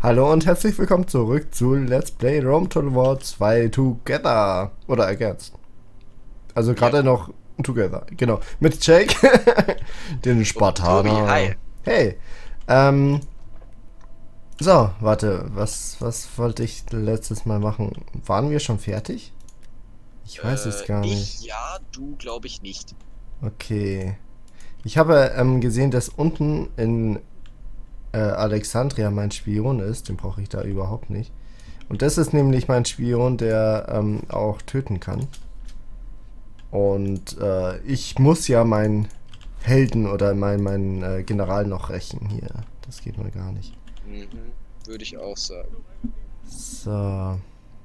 Hallo und herzlich willkommen zurück zu Let's Play Rome Total War 2 Together. Oder Against. Also gerade Ja. noch Together. Genau. Mit Jake, den Und Tobi, hi. Spartaner. Hey. Ähm. So, warte. Was wollte ich letztes Mal machen? Waren wir schon fertig? Ich weiß es gar nicht. Ich ja, du glaube ich nicht. Okay. Ich habe gesehen, dass unten in Alexandria mein Spion ist. Den brauche ich da überhaupt nicht. Und das ist nämlich mein Spion, der auch töten kann. Und ich muss ja meinen Helden oder meinen General noch rächen hier. Das geht mal gar nicht. Mhm, würde ich auch sagen. So.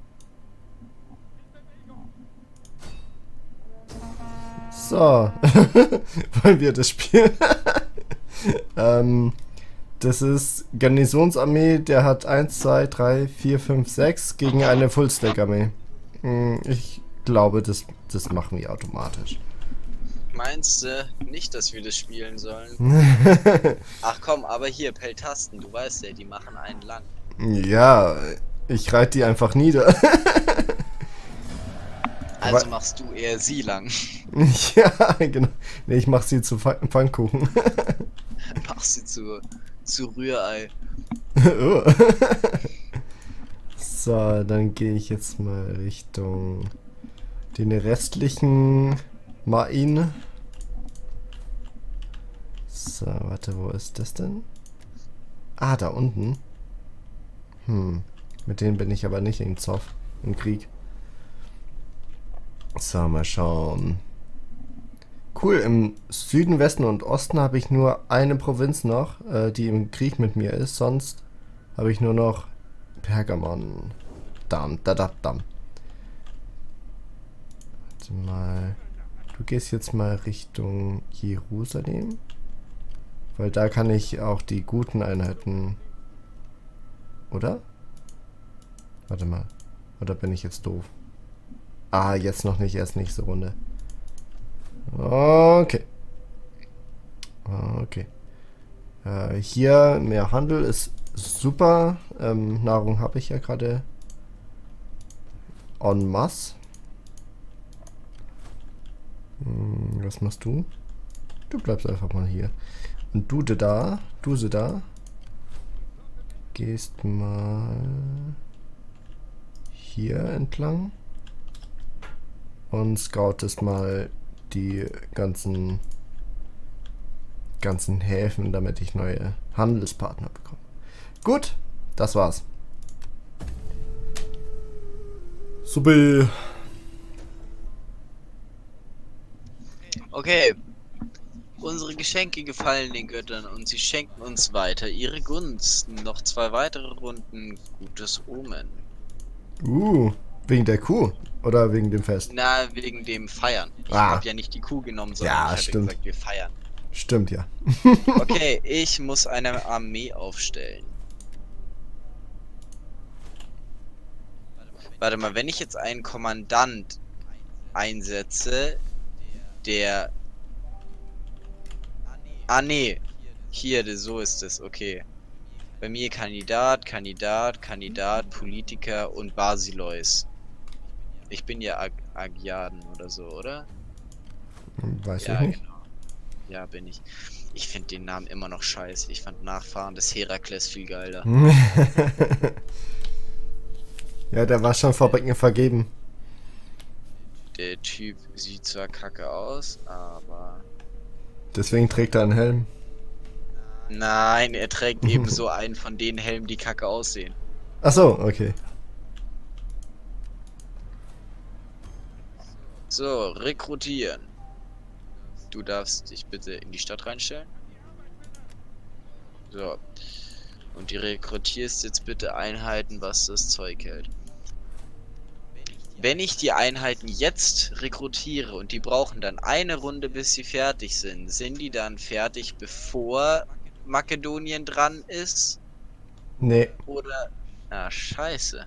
So. Wollen wir das spielen? Das ist Garnisonsarmee, der hat 1, 2, 3, 4, 5, 6 gegen eine Fullstack-Armee. Ich glaube, das machen wir automatisch. Meinst du nicht, dass wir das spielen sollen? Ach komm, aber hier, Peltasten, du weißt ja, die machen einen lang. Ja, ich reite die einfach nieder. Also machst du eher sie lang. Ja, genau. Nee, ich mach sie zu Pfannkuchen. Machst sie zu Rührei. Oh. So, dann gehe ich jetzt mal Richtung den restlichen Main. So, warte, wo ist das denn? Ah, da unten. Mit denen bin ich aber nicht im Zoff, im Krieg. So, mal schauen. Cool, im Süden, Westen und Osten habe ich nur eine Provinz noch, die im Krieg mit mir ist. Sonst habe ich nur noch Pergamon. Dam. Warte mal. Du gehst jetzt mal Richtung Jerusalem. Weil da kann ich auch die guten Einheiten... Oder? Warte mal. Oder bin ich jetzt doof? Ah, jetzt noch nicht. Erst nächste Runde. Okay. Okay. Hier mehr Handel ist super. Nahrung habe ich ja gerade en masse. Was machst du? Du bleibst einfach mal hier. Und du da, gehst mal hier entlang und scoutest mal die ganzen Häfen, damit ich neue Handelspartner bekomme. Gut, das war's. Super. Okay. Unsere Geschenke gefallen den Göttern und sie schenken uns weiter ihre Gunsten. Noch 2 weitere Runden. Gutes Omen. Wegen der Kuh oder wegen dem Fest? Na, wegen dem Feiern. Ich habe ja nicht die Kuh genommen, sondern Ja, ich habe stimmt. gesagt, wir feiern. Stimmt, ja. Okay, ich muss eine Armee aufstellen. Warte mal, wenn ich jetzt einen Kommandant einsetze, der... Ah, nee. Hier, so ist es, okay. Bei mir Kandidat, Politiker und Basileus. Ich bin ja Agiaden oder so, oder? Weiß ich Ja, nicht. genau. Ja, bin ich. Ich finde den Namen immer noch scheiße. Ich fand Nachfahren des Herakles viel geiler. Ja, der war schon vergeben. Der Typ sieht zwar kacke aus, aber... Deswegen trägt er einen Helm. Nein, er trägt eben so einen von den Helmen, die kacke aussehen. Ach so, okay. So, rekrutieren. Du darfst dich bitte in die Stadt reinstellen. So. Und du rekrutierst jetzt bitte Einheiten, was das Zeug hält. Wenn ich die Einheiten jetzt rekrutiere und die brauchen dann eine Runde, bis sie fertig sind die dann fertig, bevor Makedonien dran ist? Nee. Oder... Ah, scheiße.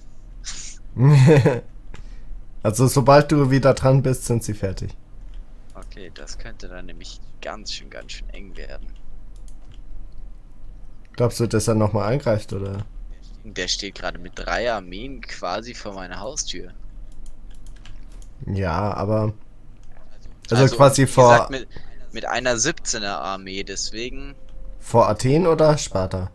Also sobald du wieder dran bist, sind sie fertig. Okay, das könnte dann nämlich ganz schön eng werden. Glaubst du, dass er nochmal angreift, oder? Der steht gerade mit 3 Armeen quasi vor meiner Haustür. Ja, aber... Also quasi wie gesagt, vor... mit einer 17er Armee, deswegen... Vor Athen oder Sparta?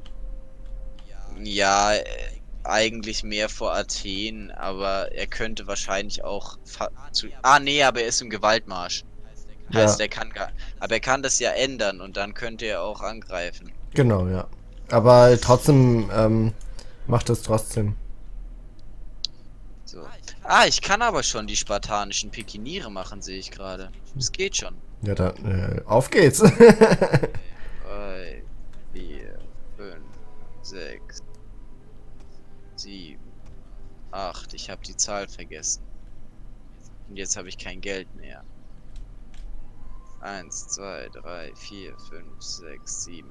Ja, eigentlich mehr vor Athen, aber er könnte wahrscheinlich auch nee, aber er ist im Gewaltmarsch. Ja, Heißt, aber er kann das ja ändern und dann könnte er auch angreifen. genau, ja. Aber trotzdem macht es trotzdem. So. Ah, ich kann aber schon die spartanischen Pikiniere machen, sehe ich gerade. Es geht schon. Ja, dann auf geht's. 3, 4, 5, 6, 7, 8. Ich habe die Zahl vergessen. Und jetzt habe ich kein Geld mehr. 1, 2, 3, 4, 5, 6, 7.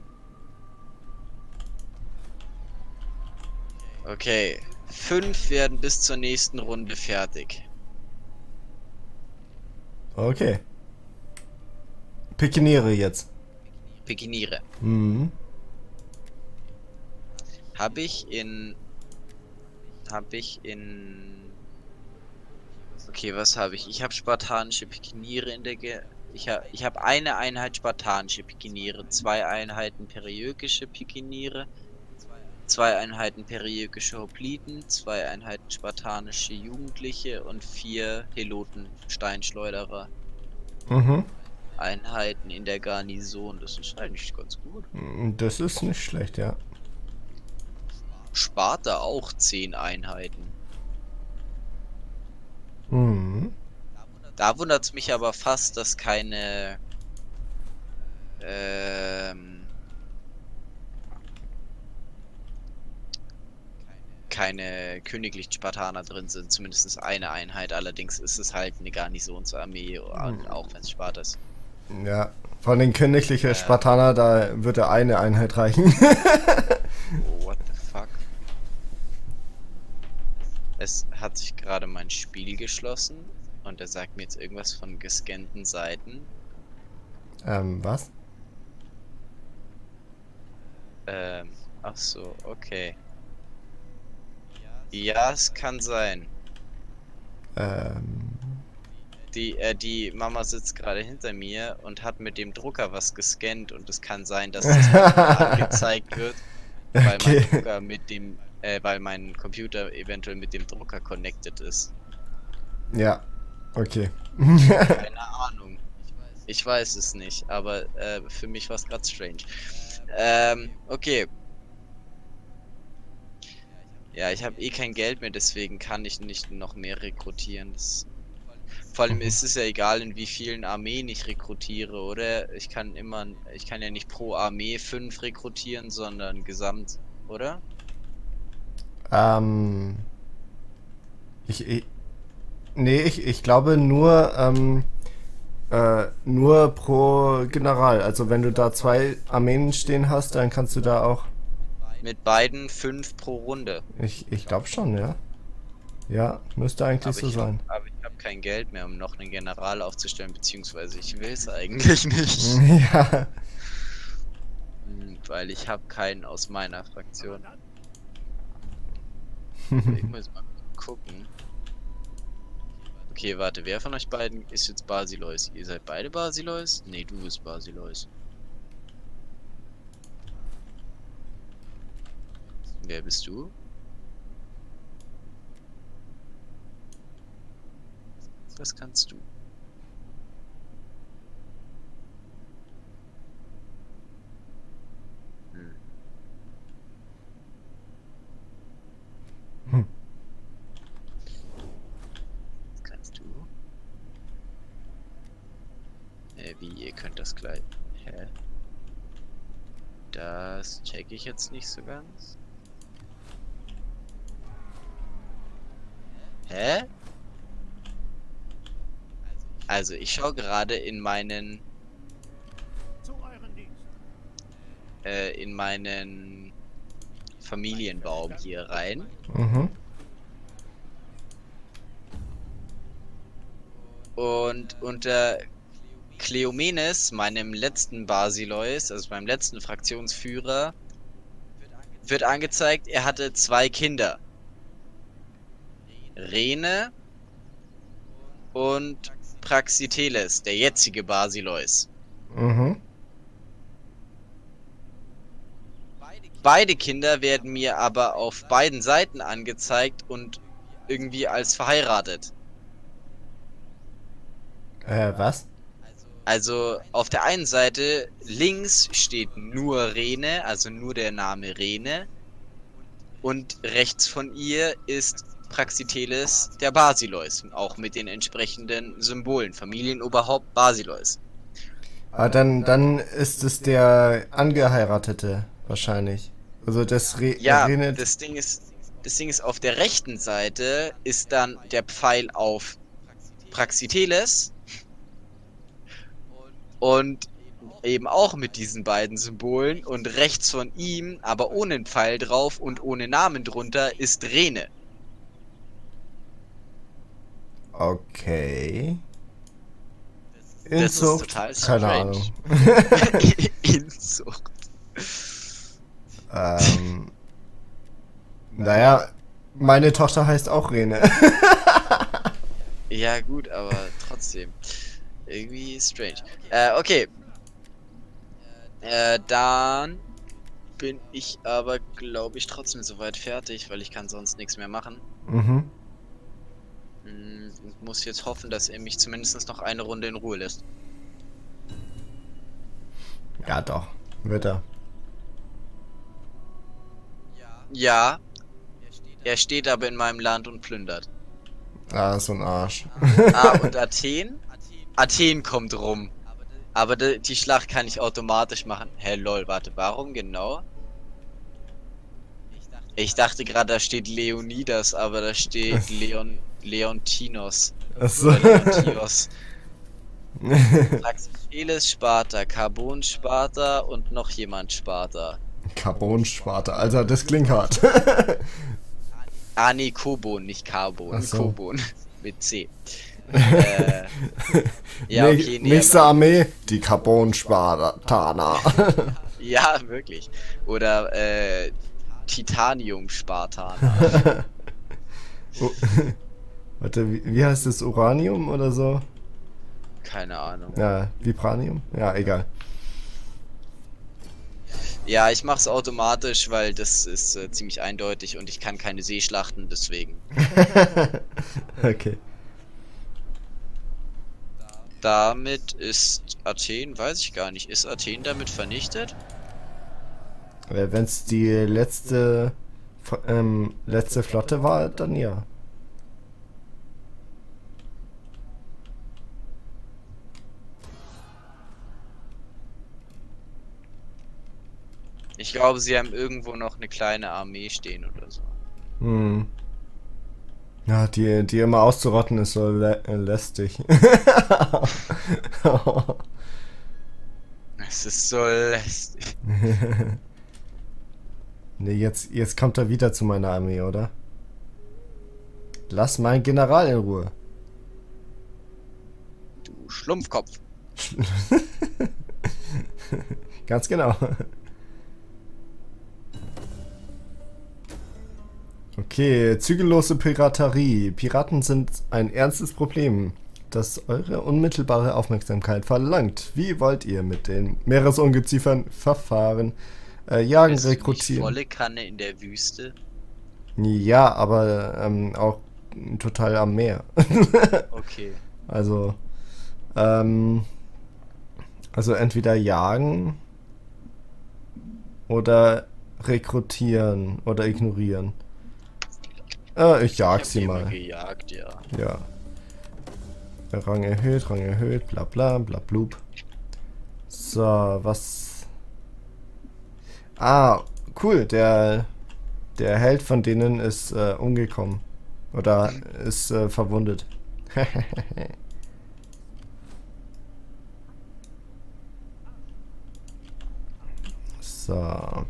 Okay. 5 werden bis zur nächsten Runde fertig. Okay. Pikiniere jetzt. Pikiniere. Mhm. Habe ich in... Okay, was habe ich? Ich habe spartanische Pikiniere in der ich habe eine Einheit spartanische Pikiniere, 2 Einheiten periökische Pikiniere, 2 Einheiten periökische Hopliten, 2 Einheiten spartanische Jugendliche und 4 Heloten Steinschleuderer. Mhm. Einheiten in der Garnison. Das ist eigentlich ganz gut. Das ist nicht schlecht, ja. Sparta auch 10 Einheiten. Mhm. Da wundert es mich aber fast, dass keine keine königlichen Spartaner drin sind. Zumindest eine Einheit. Allerdings ist es halt eine Garnisonsarmee, auch wenn es Sparta ist. Ja. Von den königlichen Spartaner, da würde eine Einheit reichen. Oh, what the fuck? Es hat sich gerade mein Spiel geschlossen und er sagt mir jetzt irgendwas von gescannten Seiten. Was? Ach so, okay. Ja, es kann sein. Die Mama sitzt gerade hinter mir und hat mit dem Drucker was gescannt und es kann sein, dass das angezeigt wird, weil Okay. mein Drucker mit dem, weil mein Computer eventuell mit dem Drucker connected ist. Ja. Okay. Keine Ahnung. Ich weiß es nicht, aber für mich war es gerade strange. Okay. Ja, ich habe eh kein Geld mehr, deswegen kann ich nicht noch mehr rekrutieren. Vor allem ist es ja egal, in wie vielen Armeen ich rekrutiere, oder? Ich kann ja nicht pro Armee 5 rekrutieren, sondern gesamt, oder? Ich glaube nur pro General. Also wenn du da 2 Armeen stehen hast, dann kannst du da auch... Mit beiden 5 pro Runde. Ich glaube schon, ja. Ja, müsste eigentlich so sein. Aber ich habe kein Geld mehr, um noch einen General aufzustellen, beziehungsweise ich will es eigentlich nicht. Ja. Weil ich habe keinen aus meiner Fraktion. Ich muss mal gucken. Okay, warte, wer von euch beiden ist jetzt Basileus? Ihr seid beide Basileus? Nee, du bist Basileus. Wer bist du? Was kannst du? Was kannst du? Wie, ihr könnt das gleich. Hä? Das check ich jetzt nicht so ganz. Hä? Also ich schaue gerade in meinen Familienbaum hier rein. Mhm. Und unter Kleomenes, meinem letzten Basileus, also meinem letzten Fraktionsführer, wird angezeigt, er hatte 2 Kinder. Rene und Praxiteles, der jetzige Basileus. Mhm. Beide Kinder werden mir aber auf beiden Seiten angezeigt und irgendwie als verheiratet. Was? Also auf der einen Seite links steht nur Rene, also nur der Name Rene. Und rechts von ihr ist Praxiteles der Basileus, auch mit den entsprechenden Symbolen. Familienoberhaupt Basileus. Ah, dann ist es der Angeheiratete, wahrscheinlich. Also das Ja, Renet. das Ding ist, auf der rechten Seite ist dann der Pfeil auf Praxiteles und eben auch mit diesen beiden Symbolen und rechts von ihm, aber ohne einen Pfeil drauf und ohne Namen drunter, ist Rene. Okay. Das ist Inzucht? total Keine strange. Ahnung. Inzucht. Naja, meine Tochter heißt auch Rene. Ja gut, aber trotzdem. Irgendwie strange. Okay. Dann bin ich aber, glaube ich, trotzdem soweit fertig, weil ich kann sonst nichts mehr machen. Mhm. Und muss jetzt hoffen, dass er mich zumindest noch eine Runde in Ruhe lässt. Ja, doch. Wird er. Ja, er steht aber in meinem Land und plündert. Ah, so ein Arsch. Ah, und Athen? Athen kommt rum. Aber die Schlacht kann ich automatisch machen. Hä, lol, warte, warum genau? Ich dachte gerade, da steht Leonidas, aber da steht Leontinos. Achso. Oder Leontios. Praxiteles Sparta, Carbon Sparta und noch jemand Sparta. Carbon-Sparte. Alter, das klingt hart. Ah, nee, Kobon, nicht Carbon. Ach so. Kobon. Mit C. Ja, okay, nee, Nächste aber, Armee, die Carbon-Spartaner. ja, wirklich. Oder, Titanium-Spartaner. Oh. Warte, wie heißt das? Uranium oder so? Keine Ahnung. Ja, Vibranium? Ja, egal. Ja, ich mach's automatisch, weil das ist ziemlich eindeutig und ich kann keine Seeschlachten, deswegen. Okay. Damit ist Athen, weiß ich gar nicht, ist Athen damit vernichtet? Wenn es die letzte Flotte war, dann ja. Ich glaube, sie haben irgendwo noch eine kleine Armee stehen oder so. Hm. Ja, die immer auszurotten ist so lästig. Es ist so lästig. Nee, jetzt kommt er wieder zu meiner Armee, oder? Lass meinen General in Ruhe. Du Schlumpfkopf. Ganz genau. Okay, zügellose Piraterie. Piraten sind ein ernstes Problem, das eure unmittelbare Aufmerksamkeit verlangt. Wie wollt ihr mit den Meeresungeziefern verfahren? Jagen, Bist du nicht rekrutieren. volle Kanne in der Wüste? Ja, aber auch total am Meer. Okay. Also entweder jagen oder rekrutieren oder ignorieren. Ich jag sie Ich hab mal. immer gejagt, ja. Ja. Rang erhöht, bla bla, bla blub. So, was... Ah, cool, der Held von denen ist umgekommen. Oder ist verwundet. So.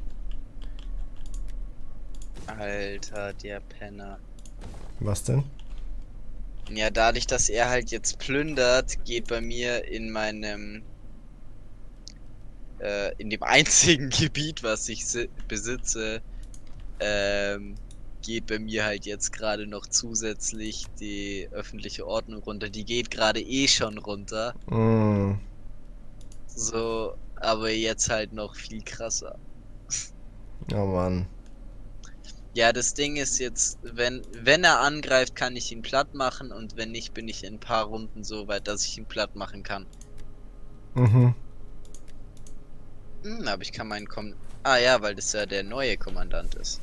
Alter, der Penner. Was denn? Ja, dadurch, dass er halt jetzt plündert, geht bei mir in meinem in dem einzigen Gebiet, was ich besitze, geht bei mir halt jetzt gerade noch zusätzlich die öffentliche Ordnung runter. Die geht gerade eh schon runter. Mm. So, aber jetzt halt noch viel krasser. Oh Mann. Ja, das Ding ist jetzt, wenn er angreift, kann ich ihn platt machen und wenn nicht, bin ich in ein paar Runden so weit, dass ich ihn platt machen kann. Mhm. Aber ich kann meinen Ah ja, weil das ja der neue Kommandant ist.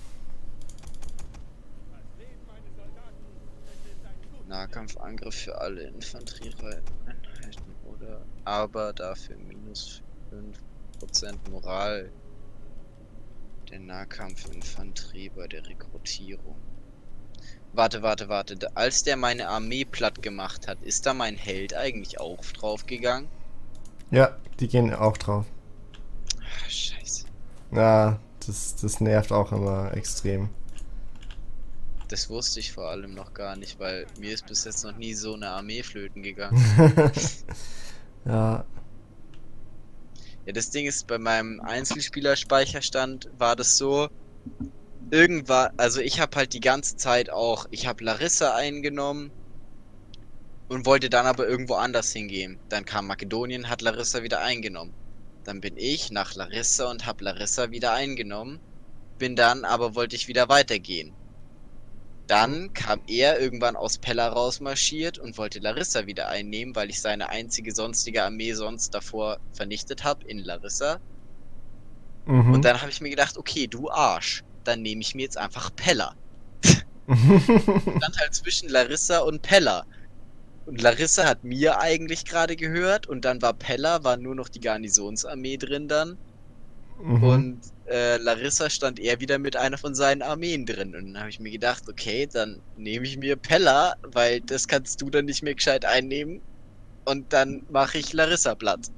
Nahkampfangriff für alle Infanterieeinheiten oder aber dafür minus 5% Moral der Nahkampfinfanterie bei der Rekrutierung. Warte. Als der meine Armee platt gemacht hat, ist da mein Held eigentlich auch draufgegangen? Ja, die gehen auch drauf. Ach, scheiße. Ja, das nervt auch immer extrem. Das wusste ich vor allem noch gar nicht, weil mir ist bis jetzt noch nie so eine Armee flöten gegangen. Ja. Ja, das Ding ist, bei meinem Einzelspielerspeicherstand war das so, irgendwann, also ich habe halt die ganze Zeit auch, ich habe Larissa eingenommen und wollte dann aber irgendwo anders hingehen. Dann kam Makedonien, hat Larissa wieder eingenommen. Dann bin ich nach Larissa und habe Larissa wieder eingenommen. Bin dann, aber wollte ich wieder weitergehen. Dann kam er irgendwann aus Pella rausmarschiert und wollte Larissa wieder einnehmen, weil ich seine einzige sonstige Armee sonst davor vernichtet habe in Larissa. Mhm. Und dann habe ich mir gedacht, okay, du Arsch, dann nehme ich mir jetzt einfach Pella. Stand halt zwischen Larissa und Pella. Und Larissa hat mir eigentlich gerade gehört und dann war Pella, war nur noch die Garnisonsarmee drin dann. Mhm. Und Larissa stand eher wieder mit einer von seinen Armeen drin. Und dann habe ich mir gedacht, okay, dann nehme ich mir Pella, weil das kannst du dann nicht mehr gescheit einnehmen. Und dann mache ich Larissa platt.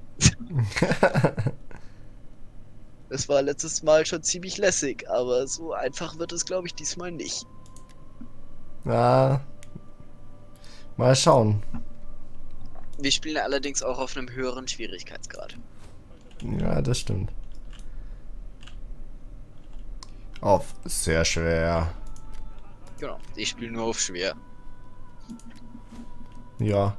Das war letztes Mal schon ziemlich lässig, aber so einfach wird es, glaube ich, diesmal nicht. Ja. Mal schauen. Wir spielen allerdings auch auf einem höheren Schwierigkeitsgrad. Ja, das stimmt. Auf sehr schwer. Genau, ich spiele nur auf schwer. Ja.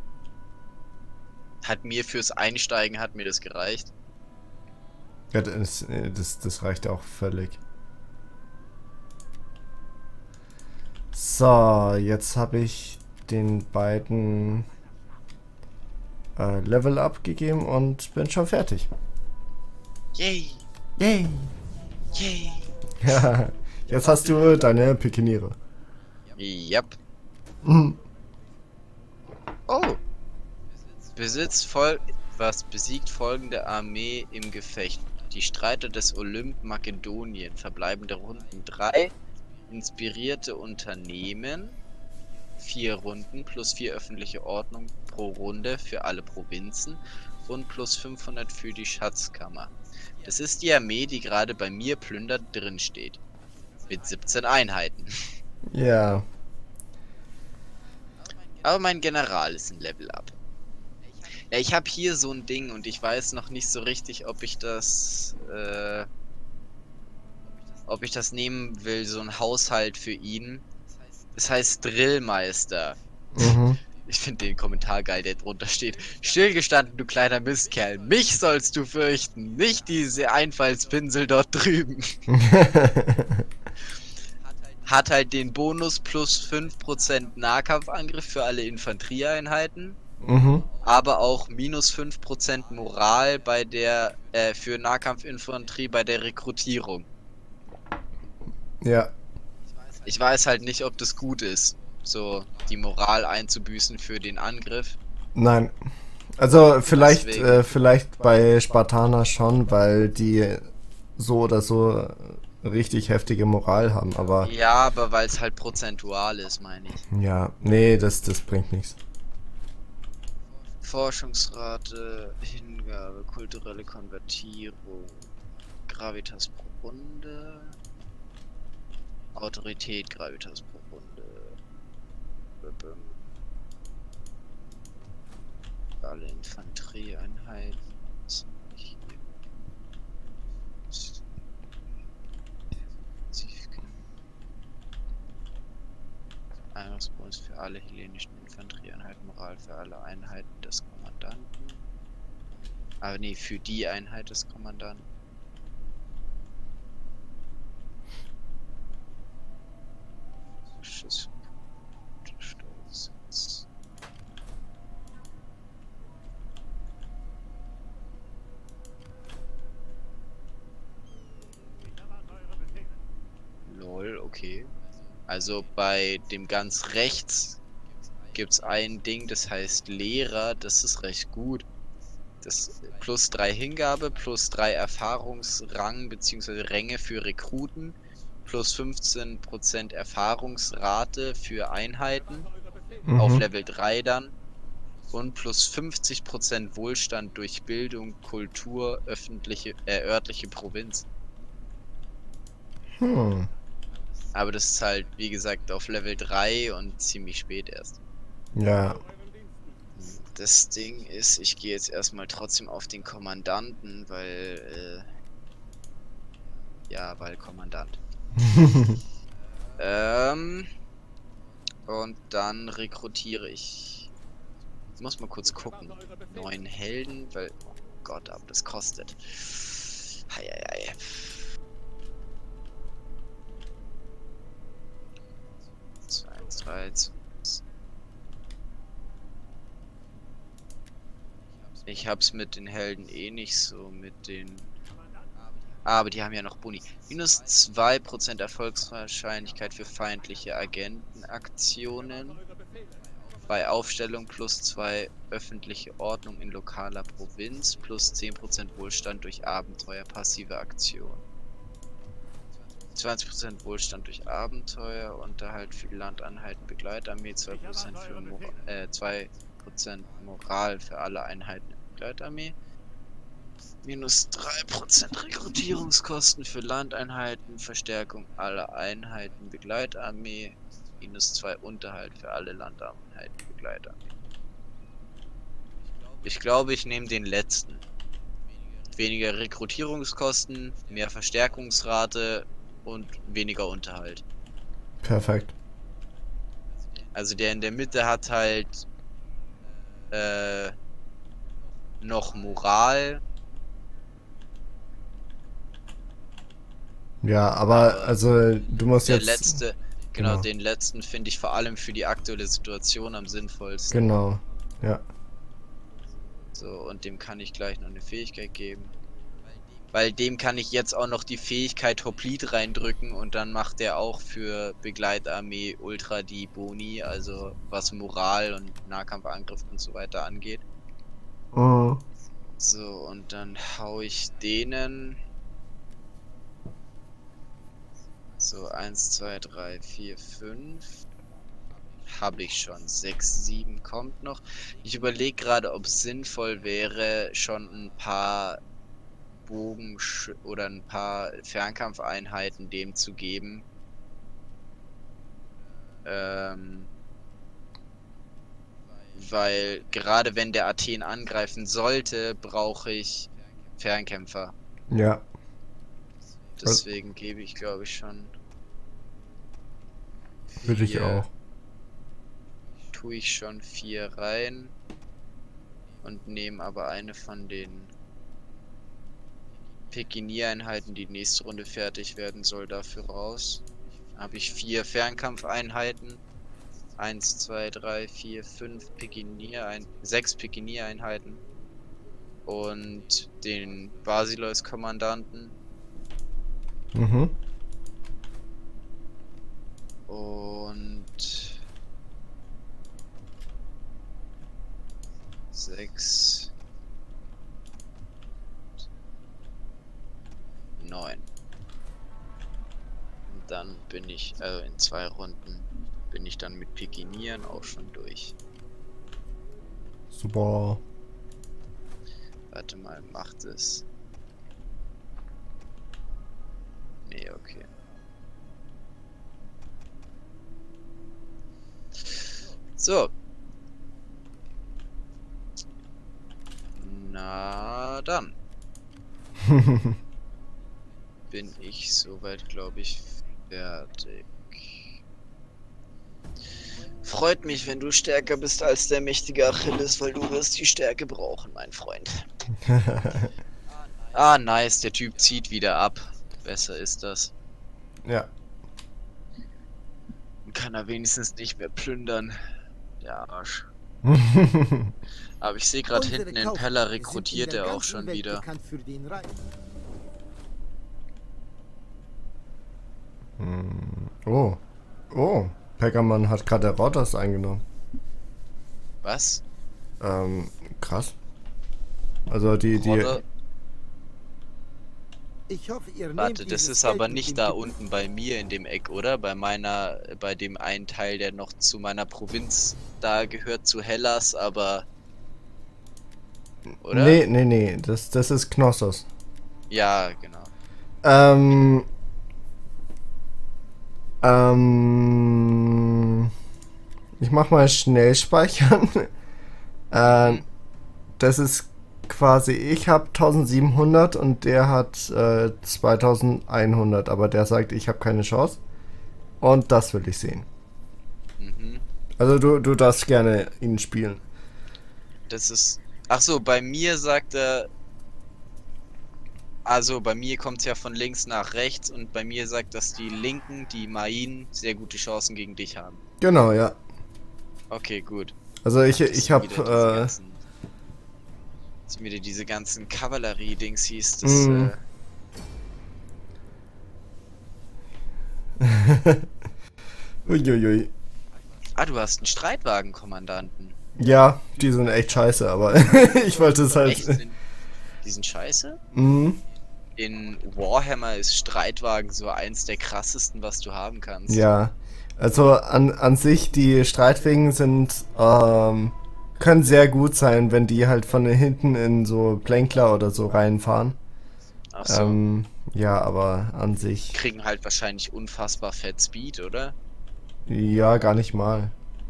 Hat mir fürs Einsteigen hat mir das gereicht. Ja, das reicht auch völlig. So, jetzt habe ich den beiden Level abgegeben und bin schon fertig. Yay! Yay! Yay! Ja, jetzt hast du deine Pikiniere. Yep. Mhm. Oh! Besiegt folgende Armee im Gefecht. Die Streiter des Olymp Makedonien. Verbleibende Runden 3. Inspirierte Unternehmen. 4 Runden plus 4 öffentliche Ordnung pro Runde für alle Provinzen. Und plus 500 für die Schatzkammer. Das ist die Armee, die gerade bei mir plündert drin steht. Mit 17 Einheiten. Ja. Aber mein General ist ein Level Up. Ja, ich habe hier so ein Ding und ich weiß noch nicht so richtig, ob ich das nehmen will, so ein Haushalt für ihn. Das heißt Drillmeister. Mhm. Ich finde den Kommentar geil, der drunter steht. Stillgestanden, du kleiner Mistkerl. Mich sollst du fürchten, nicht diese Einfallspinsel dort drüben. Hat halt den Bonus plus 5% Nahkampfangriff für alle Infanterieeinheiten. Mhm. Aber auch minus 5% Moral bei der, für Nahkampfinfanterie bei der Rekrutierung. Ja. Ich weiß halt nicht, ob das gut ist, so die Moral einzubüßen für den Angriff. Nein. Also vielleicht, Deswegen. vielleicht bei Spartaner schon, weil die so oder so richtig heftige Moral haben, aber Ja, aber weil es halt prozentual ist, meine ich. ja, nee, das bringt nichts. Forschungsrate, Hingabe, kulturelle Konvertierung, Gravitas pro Runde, Autorität, Gravitas pro Runde, alle Infanterieeinheiten. Was hab ich hier? für alle hellenischen Infanterieeinheiten, Moral für alle Einheiten des Kommandanten. Aber nee, für die Einheit des Kommandanten. Schuss. Stolz. Lol, okay. Also bei dem ganz rechts gibt es ein Ding, das heißt Lehrer, das ist recht gut. Das plus 3 Hingabe, plus 3 Erfahrungsrang bzw. Ränge für Rekruten, plus 15% Erfahrungsrate für Einheiten auf Level 3 dann und plus 50% Wohlstand durch Bildung, Kultur, örtliche Provinz. Aber das ist halt, wie gesagt, auf Level 3 und ziemlich spät erst. Ja. Das Ding ist, ich gehe jetzt erstmal trotzdem auf den Kommandanten, weil, ja, weil Kommandant. Und dann rekrutiere ich. Ich muss mal kurz gucken. 9 Helden, weil, oh Gott, aber das kostet. Heieiei. Ich hab's mit den Helden eh nicht so, mit den... Aber die haben ja noch Boni. Minus 2% Erfolgswahrscheinlichkeit für feindliche Agentenaktionen. Bei Aufstellung plus 2 öffentliche Ordnung in lokaler Provinz. Plus 10% Wohlstand durch Abenteuer, passive Aktion. 20% Wohlstand durch Abenteuer, Unterhalt für Landeinheiten, Begleitarmee, 2% für 2% Moral für alle Einheiten in Begleitarmee. Minus 3% Rekrutierungskosten für Landeinheiten, Verstärkung aller Einheiten, Begleitarmee. Minus 2 Unterhalt für alle Landeinheiten, Begleitarmee. Ich glaube, ich nehme den letzten. Weniger Rekrutierungskosten, mehr Verstärkungsrate und weniger Unterhalt. Perfekt. Also der in der Mitte hat halt noch Moral. Ja, aber also du musst Der jetzt... letzte, genau, den letzten finde ich vor allem für die aktuelle Situation am sinnvollsten. Genau, ja. So, und dem kann ich gleich noch eine Fähigkeit geben. Weil dem kann ich jetzt auch noch die Fähigkeit Hoplite reindrücken und dann macht der auch für Begleitarmee Ultra die Boni, also was Moral und Nahkampfangriff und so weiter angeht. Mhm. So, und dann hau ich denen so 1, 2, 3, 4, 5. Habe ich schon. 6, 7 kommt noch. Ich überlege gerade, ob es sinnvoll wäre, schon ein paar Bogen oder ein paar Fernkampfeinheiten dem zu geben. Weil gerade wenn der Athen angreifen sollte, brauche ich Fernkämpfer. Ja. Deswegen gebe ich, glaube ich, schon. Würde ich auch. Tue ich schon 4 rein und nehme aber eine von den Pikinier-Einheiten, die nächste Runde fertig werden soll, dafür raus. Habe ich 4 Fernkampfeinheiten. 1, 2, 3, 4, 5 6 Pikinier-Einheiten. Und den Basileus-Kommandanten. Mhm. Und 6, 9. Und dann bin ich, in 2 Runden, bin ich dann mit Pikinieren auch schon durch. Super. Warte mal, macht es. Nee, okay. So. Na dann. Bin ich soweit, glaube ich, fertig. Freut mich, wenn du stärker bist als der mächtige Achilles, weil du wirst die Stärke brauchen, mein Freund. Ah, nice, der Typ zieht wieder ab. Besser ist das. Ja. Dann kann er wenigstens nicht mehr plündern. Der Arsch. Aber ich sehe gerade hinten in Pella rekrutiert er auch schon wieder. Oh. Oh. Peckermann hat gerade Rotters eingenommen. Was? Krass. Also die... Ich hoffe, ihr Warte, das ist aber nicht da unten bei mir in dem Eck, oder? Bei dem einen Teil, der noch zu meiner Provinz da gehört, zu Hellas, aber... Oder? Nee. Das ist Knossos. Ja, genau. Ich mach mal schnell speichern. Das ist quasi, ich habe 1700 und der hat 2100, aber der sagt, ich habe keine Chance. Und das will ich sehen. Mhm. Also du darfst gerne ihn spielen. Das ist... Ach so, bei mir sagt er... Also bei mir kommt es ja von links nach rechts und bei mir sagt, dass die Linken, die Main, sehr gute Chancen gegen dich haben. Genau, ja. Okay, gut. Also ich habe wieder diese ganzen Kavallerie-Dings hieß das. Uiuiui. Ah, du hast einen Streitwagenkommandanten. Ja, die sind echt scheiße, aber ich wollte es halt... Echt? Die sind scheiße? Mhm. In Warhammer ist Streitwagen so eins der krassesten, was du haben kannst. Ja, also an sich, die Streitwagen sind, können sehr gut sein, wenn die halt von hinten in so Plänkler oder so reinfahren. Ach so. Ja, aber an sich... Kriegen halt wahrscheinlich unfassbar fett Speed, oder? Ja, gar nicht mal.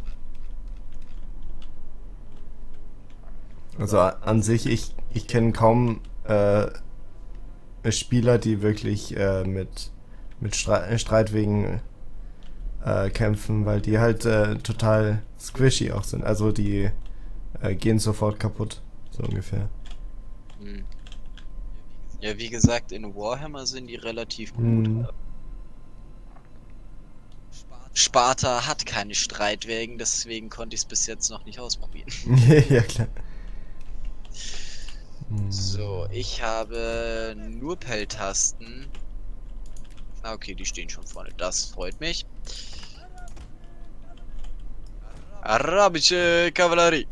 Also an sich, ich kenne kaum Spieler, die wirklich mit Streitwegen kämpfen, weil die halt total squishy auch sind. Also die gehen sofort kaputt, so ungefähr. Hm. Ja, wie gesagt, in Warhammer sind die relativ gut. Mhm. Sparta hat keine Streitwagen, deswegen konnte ich es bis jetzt noch nicht ausprobieren. Ja, klar. So, ich habe nur Pelltasten. Ah, okay, die stehen schon vorne. Das freut mich. Arabische Kavallerie.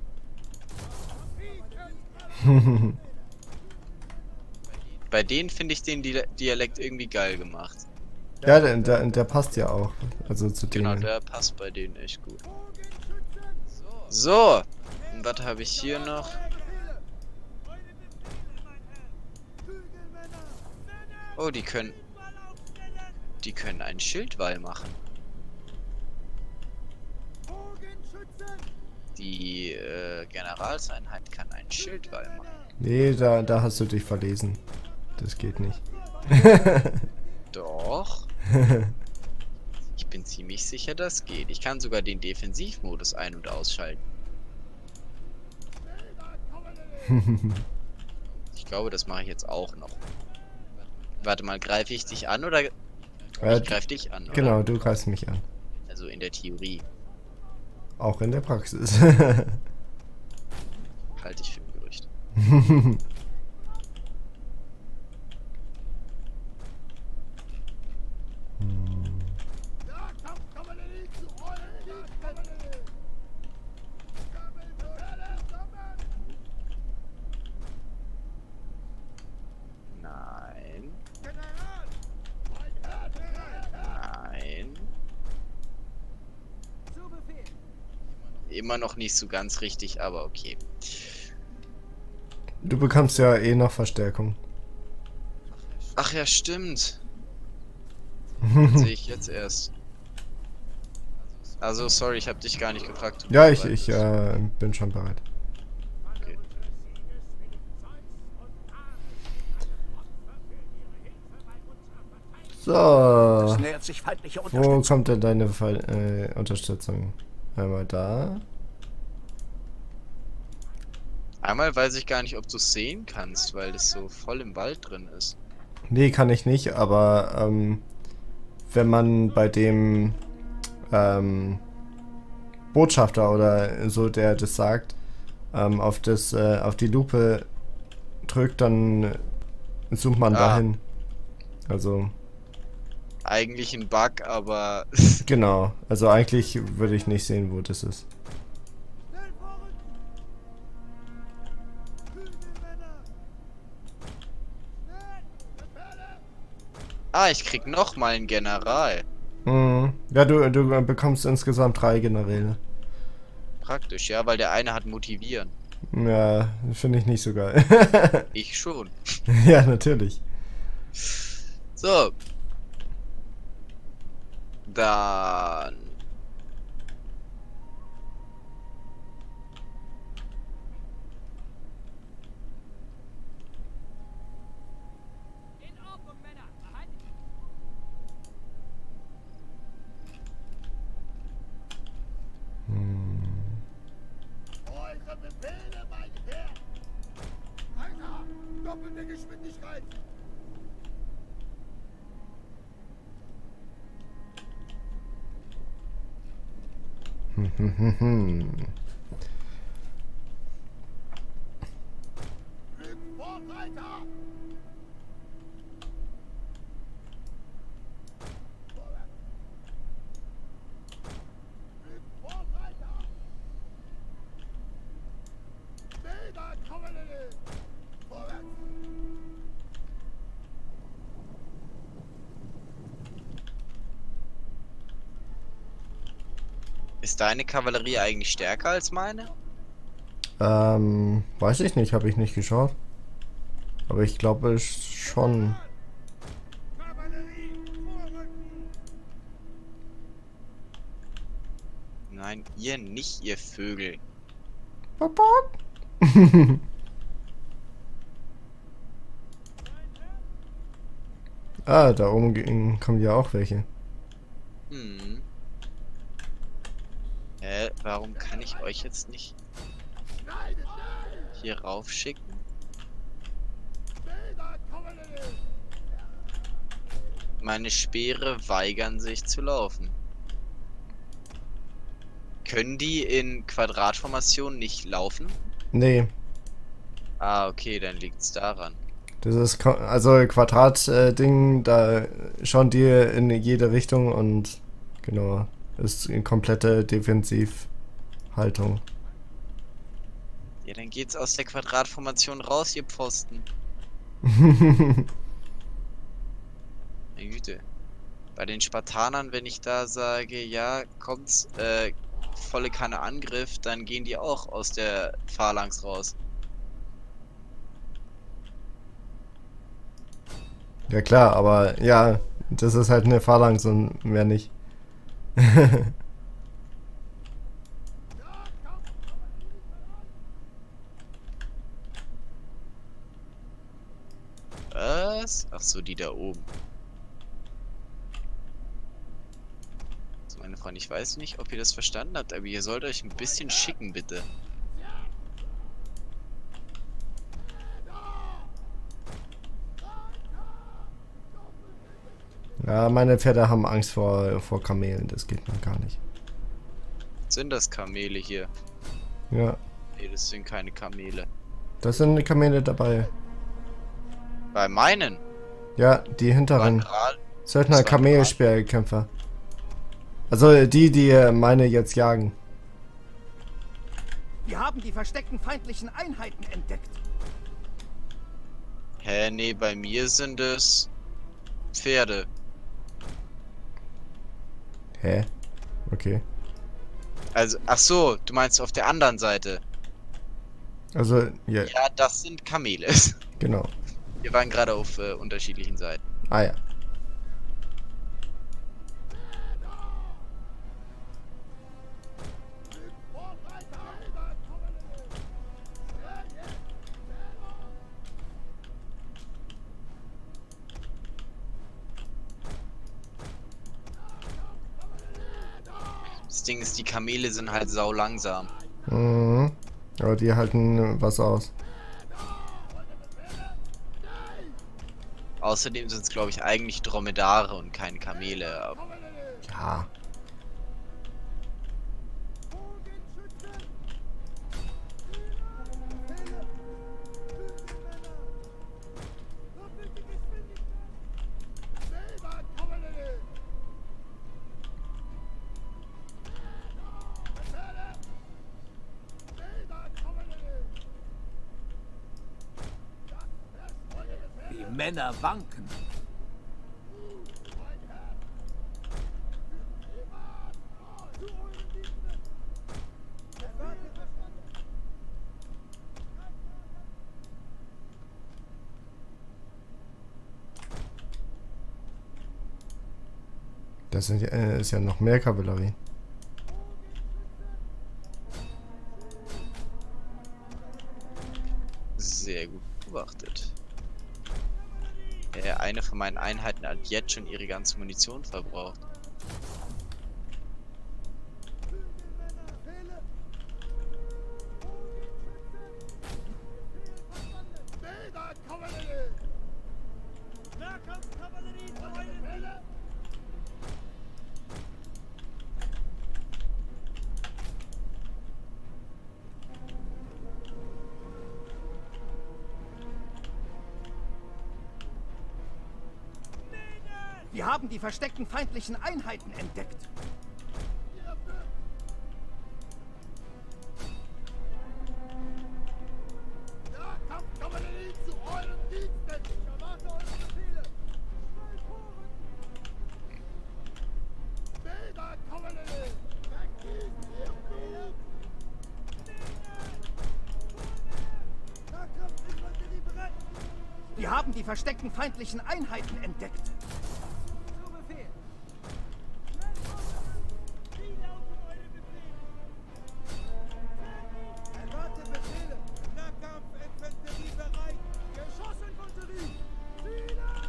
Bei denen finde ich den Dialekt irgendwie geil gemacht. Ja, der passt ja auch. Also zu Genau, denen. der passt bei denen echt gut. So, und was habe ich hier noch? Oh, die können einen Schildwall machen. Die Generalseinheit kann einen Schildwall machen. Nee, da hast du dich verlesen. Das geht nicht. Doch. Ich bin ziemlich sicher, das geht. Ich kann sogar den Defensivmodus ein- und ausschalten. Ich glaube, das mache ich jetzt auch noch. Warte mal, greife ich dich an oder... Ich greife dich an, oder? Genau, du greifst mich an. Also in der Theorie. Auch in der Praxis. Halte ich für ein Gerücht. Nein. Nein. Immer noch nicht so ganz richtig, aber okay. Du bekommst ja eh noch Verstärkung. Ach ja, stimmt. Das sehe ich jetzt erst. Also, sorry, ich habe dich gar nicht gefragt. Ja, ich bin schon bereit. Okay. So. Es nähert sich feindliche Wo Unterstützung. kommt denn deine Unterstützung? Einmal da. Einmal weiß ich gar nicht, ob du es sehen kannst, weil das so voll im Wald drin ist. Nee, kann ich nicht, aber wenn man bei dem Botschafter oder so, der das sagt, auf die Lupe drückt, dann zoomt man Ah, dahin. Also, eigentlich ein Bug, aber genau. Also eigentlich würde ich nicht sehen, wo das ist. ah, ich krieg noch mal einen General. Mhm. Ja, du bekommst insgesamt 3 Generäle. Praktisch, ja, weil der eine hat motivieren. Ja, finde ich nicht so geil. Ich schon. Ja, natürlich. So, dann. Eure Befehle, mein Herr! Weiter! Doppelte Geschwindigkeit! Rück vor, Reiter! Vorwärts! Rück vor, Reiter! Wieder Kavallerie! Vorwärts! Ist deine Kavallerie eigentlich stärker als meine? Weiß ich nicht, habe ich nicht geschaut. Aber ich glaube schon. Kavallerie, vorrücken! Nein, ihr nicht, ihr Vögel. Bop, bop. Ah, da oben kommen ja auch welche. Hm. Warum kann ich euch jetzt nicht Schneidet schnell! hier raufschicken? Wieder Kavallerie! Meine Speere weigern sich zu laufen. Können die in Quadratformation nicht laufen? Nee, Ah, okay, dann liegt's daran. das ist also Quadrat-Ding, da schauen die in jede Richtung und genau, ist eine komplette Defensivhaltung. Ja, dann geht's aus der Quadratformation raus, ihr Pfosten. Meine Güte. Bei den Spartanern, wenn ich da sage, ja, kommt's, volle Kanne Angriff, dann gehen die auch aus der Phalanx raus. Ja klar, aber ja, das ist halt eine Phalanx und mehr nicht. Was? Ach so, die da oben. So, meine Freunde, ich weiß nicht, ob ihr das verstanden habt, aber ihr sollt euch ein bisschen schicken, bitte. Ja, meine Pferde haben Angst vor Kamelen, das geht noch gar nicht. Sind das Kamele hier? Ja, Nee, das sind keine Kamele. da sind Kamele dabei. Bei meinen Ja, die waren hinteren. gerade. Söldner Das waren Kamelspeerkämpfer. Also die meine jetzt jagen. Wir haben die versteckten feindlichen Einheiten entdeckt. Hä, nee, bei mir sind es Pferde. Hä? Okay. Also, ach so, du meinst auf der anderen Seite. Also, ja, Ja, das sind Kamele. genau. Wir waren gerade auf unterschiedlichen Seiten. Ah ja. Das Ding ist, die Kamele sind halt sau langsam. Mhm. Aber die halten was aus. Außerdem sind es, glaube ich, eigentlich Dromedare und keine Kamele. Aber Ja. Die Männer wanken. Das ist ja noch mehr Kavallerie. sehr gut beobachtet. Eine von meinen Einheiten hat jetzt schon ihre ganze Munition verbraucht. Wir haben die versteckten feindlichen Einheiten entdeckt. Ja, Kampfkavallerie zu euren Diensten! Ich erwarte eure Befehle! Bäderkavallerie! Vergießt ihr Blut! Nahkampfinfanterie bereit! Wir haben die versteckten feindlichen Einheiten entdeckt. Erwarte Befehle! Nahkampfinfanterie bereit! Geschossinfanterie! Zielen!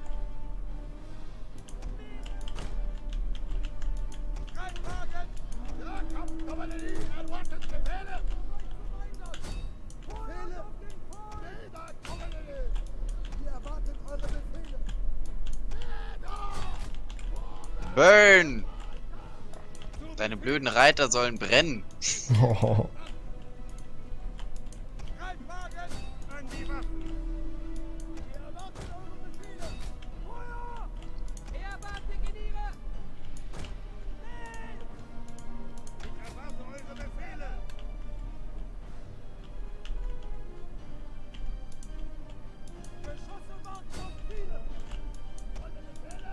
Streitwagen! Ja, Kampfkavallerie! Erwartet Befehle! Befehle! Bäderkavallerie! Wir erwarten eure Befehle! Burn! Deine blöden Reiter sollen brennen. Oh. Streitwagen! An die Waffen! Wir erwarten eure Befehle! Feuer! Heerbahnpikiniere! Ich erwarte eure Befehle! Geschosse warten auf Ziele! Eure Befehle!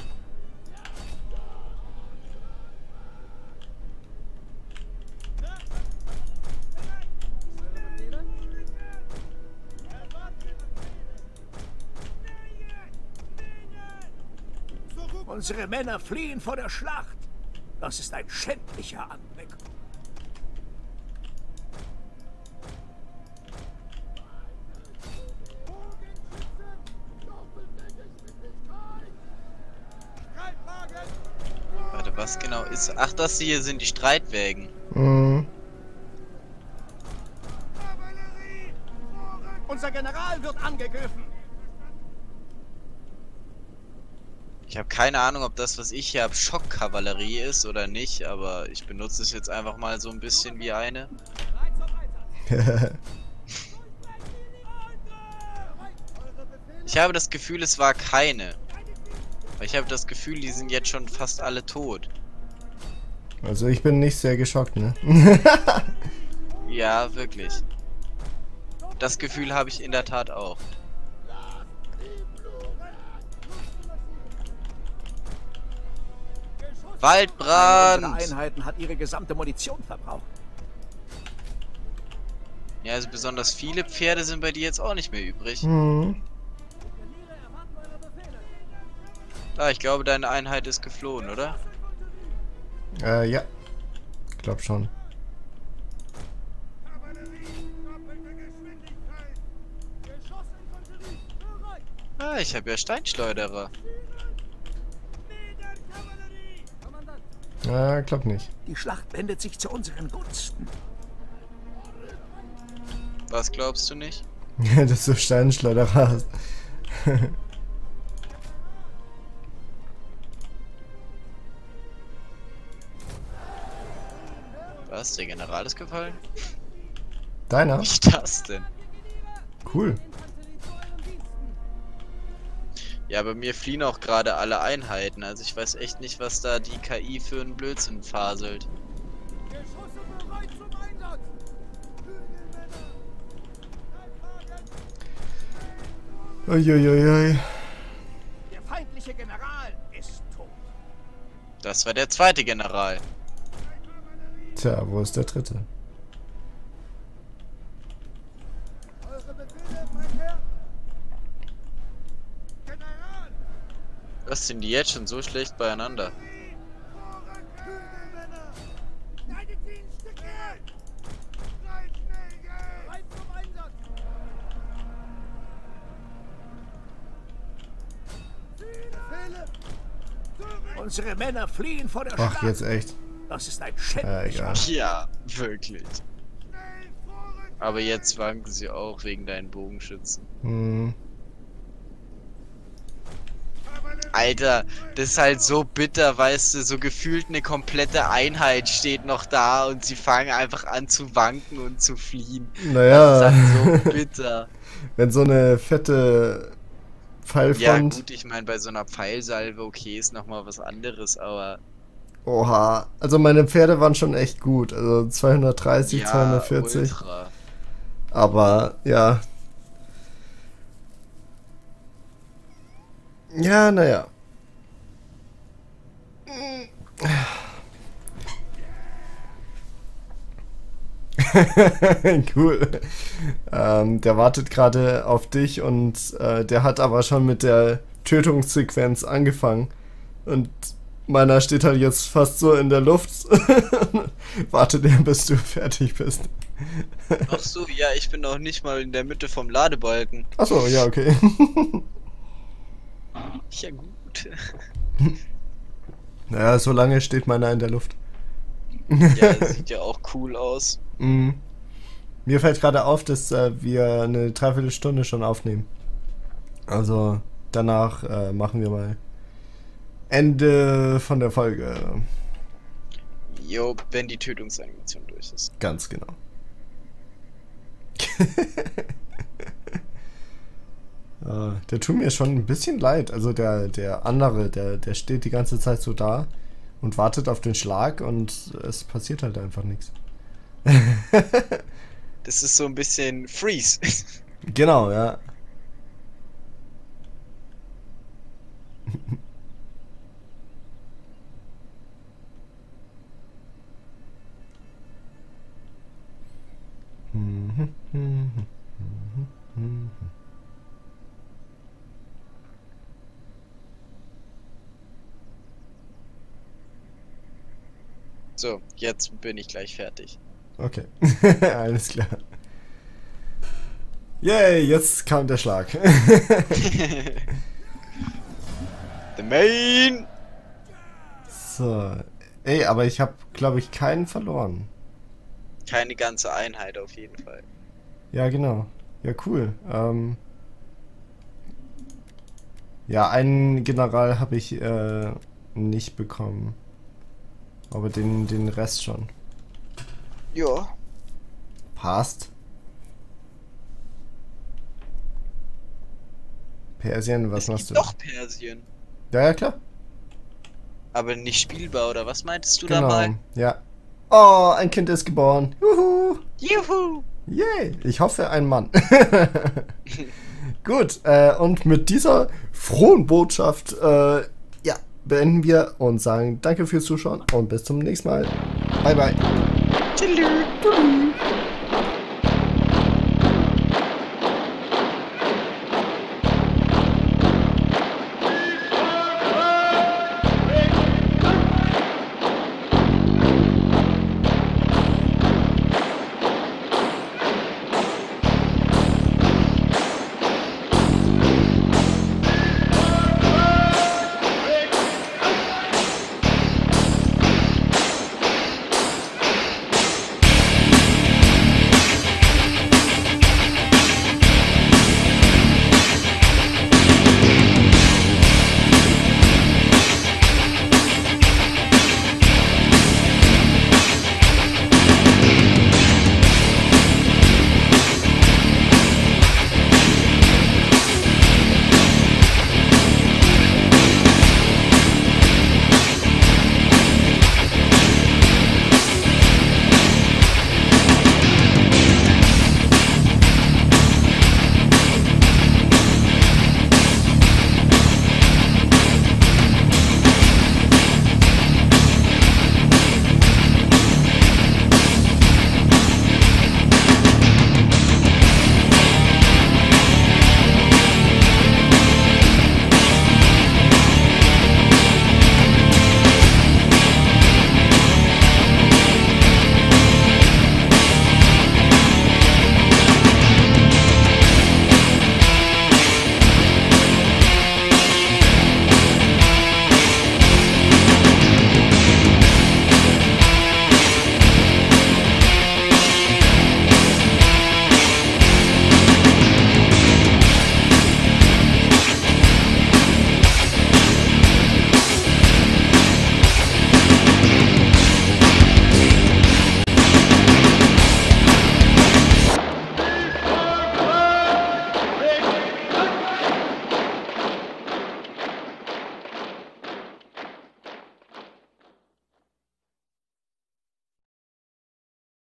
Unsere Männer fliehen vor der Schlacht. Das ist ein schändlicher Anblick. Warte, was genau ist? Ach, das hier sind die Streitwägen. Mhm. Unser General wird angegriffen. Ich habe keine Ahnung, ob das, was ich hier habe, Schockkavallerie ist oder nicht, aber ich benutze es jetzt einfach mal so ein bisschen wie eine. Ich habe das Gefühl, es war keine. Weil ich habe das Gefühl, die sind jetzt schon fast alle tot. Also ich bin nicht sehr geschockt, ne? Ja, wirklich. Das Gefühl habe ich in der Tat auch. Unsere Waldbrand! Einheiten hat ihre gesamte Munition verbraucht. Ja, also besonders viele Pferde sind bei dir jetzt auch nicht mehr übrig. Mhm. Ah, ich glaube, deine Einheit ist geflohen, oder? Ja. Ich glaub schon. Ah, ich habe ja Steinschleuderer. Ja, glaub nicht. Die Schlacht wendet sich zu unseren Gunsten. Was glaubst du nicht? Dass du Steinschleuderer hast. Was? Der General ist gefallen? Deiner? Wie das denn? Cool. Ja, bei mir fliehen auch gerade alle Einheiten. Also ich weiß echt nicht, was da die KI für einen Blödsinn faselt. Geschosse bereit zum Einsatz! Flügelmänner! Uiuiui. Der feindliche General ist tot. Das war der zweite General. Tja, wo ist der dritte? Eure Befehle, mein Herr! General! Was sind die jetzt schon so schlecht beieinander? Flügelmänner! Schneidet sie in Stücke! Streitschläge! Bereit zum Einsatz! Befehle! Zurück! Unsere Männer fliehen vor der Ach, Schlacht. jetzt echt. Das ist ein schändlicher egal. Ja, wirklich. Schnell vorrücken! Aber jetzt wanken sie auch wegen deinen Bogenschützen. Hm. Alter, das ist halt so bitter, weißt du, so gefühlt eine komplette Einheit steht noch da und sie fangen einfach an zu wanken und zu fliehen. Das Naja, ist halt so bitter. wenn so eine fette Ja Pfeilfront... gut, ich meine, bei so einer Pfeilsalve, okay, ist nochmal was anderes, aber... Oha, also meine Pferde waren schon echt gut. Also 230, Ja, 240. ultra. Aber ja. Ja, naja. Cool. Der wartet gerade auf dich und der hat aber schon mit der Tötungssequenz angefangen. Und meiner steht halt jetzt fast so in der Luft. Wartet er, bis du fertig bist. Ach so, ja, ich bin noch nicht mal in der Mitte vom Ladebalken. Achso, ja, okay. Ja gut. Naja, so lange steht meiner in der Luft. Ja, sieht ja auch cool aus. Mhm. Mir fällt gerade auf, dass wir eine Dreiviertelstunde schon aufnehmen. Also danach machen wir mal Ende von der Folge. Jo, wenn die Tötungsanimation durch ist. Ganz genau. Der tut mir schon ein bisschen leid. Also der andere, der steht die ganze Zeit so da und wartet auf den Schlag und es passiert halt einfach nichts. Das ist so ein bisschen Freeze. Genau, ja. So, jetzt bin ich gleich fertig. Okay, alles klar. Yay, jetzt kam der Schlag. The Main! So. Ey, aber ich habe, glaube ich, keinen verloren. Keine ganze Einheit auf jeden Fall. Ja, genau. Ja, cool. Ja, einen General habe ich nicht bekommen. Aber den Rest schon. Ja. Passt. Persien, was Es machst du? gibt doch Persien. Ja, ja, klar. Aber nicht spielbar, oder was meintest du Genau. da mal? Ja. Oh, ein Kind ist geboren. Juhu. Juhu! Yay. Ich hoffe, ein Mann. Gut, und mit dieser frohen Botschaft, ja, beenden wir und sagen danke fürs Zuschauen und bis zum nächsten Mal. Bye, bye. Tschüss.